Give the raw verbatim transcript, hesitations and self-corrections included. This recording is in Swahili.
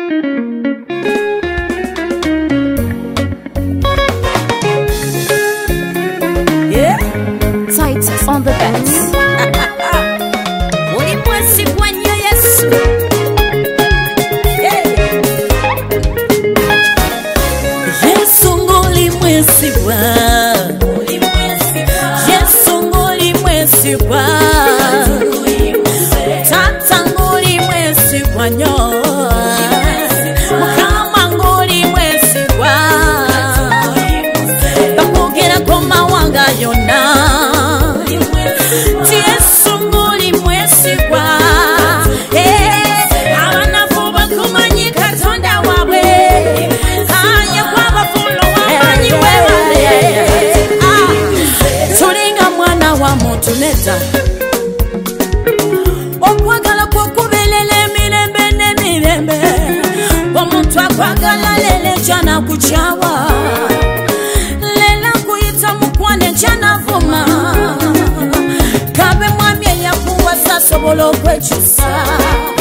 Yeah, Titus on the bets. Ulimwesi kwa nyo Yesu. Yeah. Yesu ngoli mwesi wa. Yesu ngoli mwesi wa. Tata ngoli mwesi kwa nyo. Mukama ngoli mwesi wa. Bakugera koma wanga yona. Yesu ngoli mwesi wa. Abana vuba kumanyi katonda wawe. Anya kwaba fulo wamanyi wewe. Tulinga mwana wa mutu neta. Okwagala kwokubelele mirembe ne mirembe. Omuntu akwagala lele jana kuchawa. Lela kuyita mukwane jana vuma. Kabe mwami yakuwa sasobolo kwechusa.